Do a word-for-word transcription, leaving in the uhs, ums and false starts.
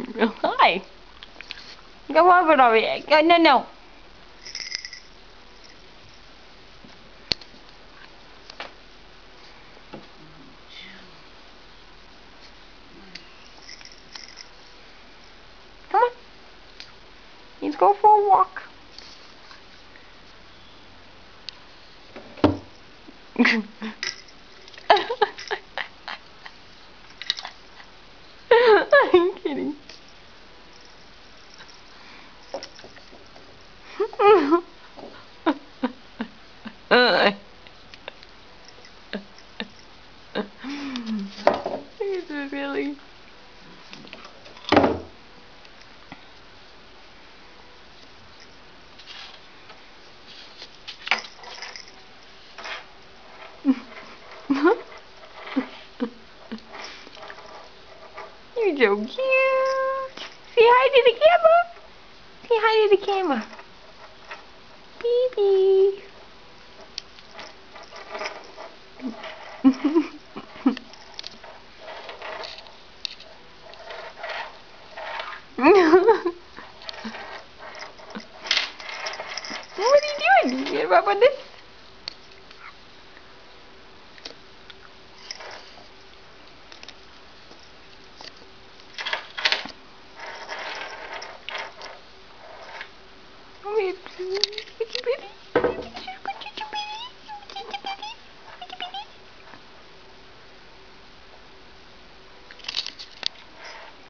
Hi. Come over over. Go, no, no. Come on. Let's go for a walk. I'm kidding. Is it really? You're so cute. Say hi to the camera. Say hi to the camera. Baby. What are you doing? You get up on this?